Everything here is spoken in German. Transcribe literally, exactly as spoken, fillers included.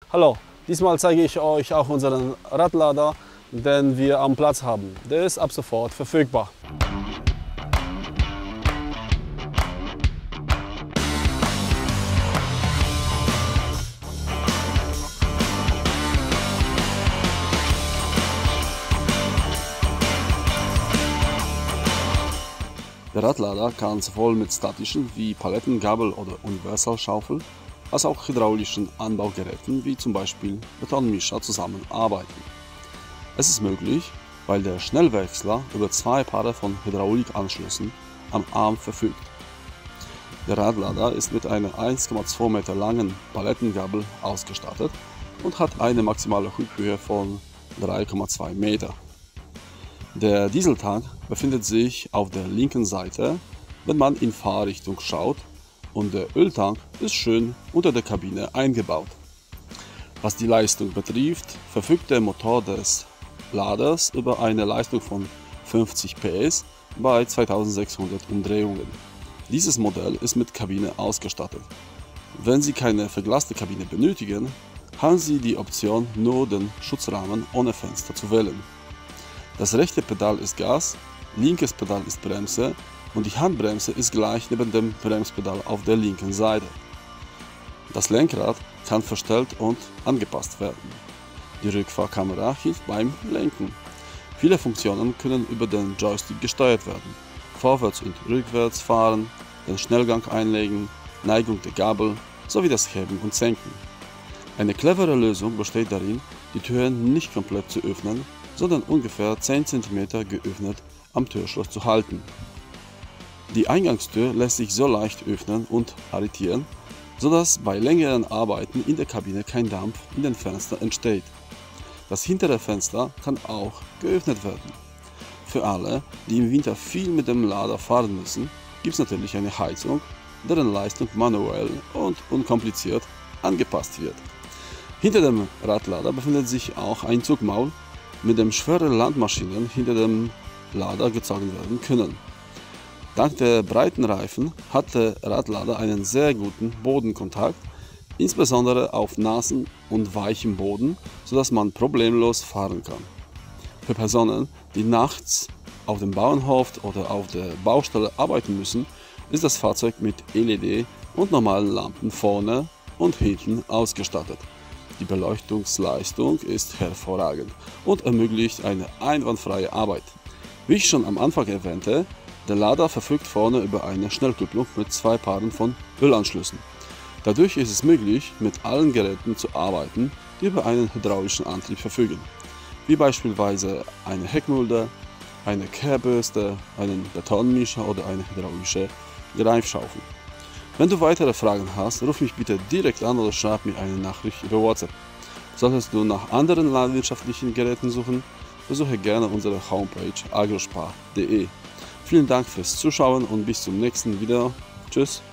Hallo, diesmal zeige ich euch auch unseren Radlader, den wir am Platz haben. Der ist ab sofort verfügbar. Der Radlader kann sowohl mit statischen wie Palettengabel oder Universalschaufel als auch hydraulischen Anbaugeräten wie zum Beispiel Betonmischer zusammenarbeiten. Es ist möglich, weil der Schnellwechsler über zwei Paare von Hydraulikanschlüssen am Arm verfügt. Der Radlader ist mit einer eins Komma zwei Meter langen Palettengabel ausgestattet und hat eine maximale Huphöhe von drei Komma zwei Meter. Der Dieseltank befindet sich auf der linken Seite, wenn man in Fahrrichtung schaut, und der Öltank ist schön unter der Kabine eingebaut. Was die Leistung betrifft, verfügt der Motor des Laders über eine Leistung von fünfzig P S bei zweitausendsechshundert Umdrehungen. Dieses Modell ist mit Kabine ausgestattet. Wenn Sie keine verglaste Kabine benötigen, haben Sie die Option, nur den Schutzrahmen ohne Fenster zu wählen. Das rechte Pedal ist Gas, linkes Pedal ist Bremse und die Handbremse ist gleich neben dem Bremspedal auf der linken Seite. Das Lenkrad kann verstellt und angepasst werden. Die Rückfahrkamera hilft beim Lenken. Viele Funktionen können über den Joystick gesteuert werden. Vorwärts und rückwärts fahren, den Schnellgang einlegen, Neigung der Gabel sowie das Heben und Senken. Eine clevere Lösung besteht darin, die Türen nicht komplett zu öffnen, sondern ungefähr zehn Zentimeter geöffnet am Türschloss zu halten. Die Eingangstür lässt sich so leicht öffnen und arretieren, sodass bei längeren Arbeiten in der Kabine kein Dampf in den Fenstern entsteht. Das hintere Fenster kann auch geöffnet werden. Für alle, die im Winter viel mit dem Lader fahren müssen, gibt es natürlich eine Heizung, deren Leistung manuell und unkompliziert angepasst wird. Hinter dem Radlader befindet sich auch ein Zugmaul, mit dem schwere Landmaschinen hinter dem Lader gezogen werden können. Dank der breiten Reifen hat der Radlader einen sehr guten Bodenkontakt, insbesondere auf nassen und weichem Boden, sodass man problemlos fahren kann. Für Personen, die nachts auf dem Bauernhof oder auf der Baustelle arbeiten müssen, ist das Fahrzeug mit L E D und normalen Lampen vorne und hinten ausgestattet. Die Beleuchtungsleistung ist hervorragend und ermöglicht eine einwandfreie Arbeit. Wie ich schon am Anfang erwähnte, der Lader verfügt vorne über eine Schnellkupplung mit zwei Paaren von Ölanschlüssen. Dadurch ist es möglich, mit allen Geräten zu arbeiten, die über einen hydraulischen Antrieb verfügen, wie beispielsweise eine Heckmulde, eine Kehrbürste, einen Betonmischer oder eine hydraulische Greifschaufel. Wenn du weitere Fragen hast, ruf mich bitte direkt an oder schreib mir eine Nachricht über WhatsApp. Solltest du nach anderen landwirtschaftlichen Geräten suchen, besuche gerne unsere Homepage agrospar punkt de. Vielen Dank fürs Zuschauen und bis zum nächsten Video. Tschüss!